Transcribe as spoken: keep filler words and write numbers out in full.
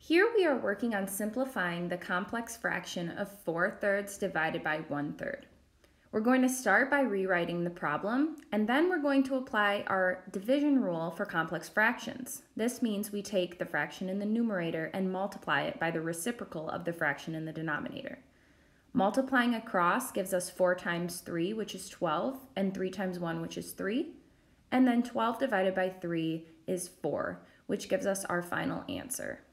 Here we are working on simplifying the complex fraction of four thirds divided by one third. We're going to start by rewriting the problem, and then we're going to apply our division rule for complex fractions. This means we take the fraction in the numerator and multiply it by the reciprocal of the fraction in the denominator. Multiplying across gives us four times three, which is twelve, and three times one, which is three. And then twelve divided by three is four, which gives us our final answer.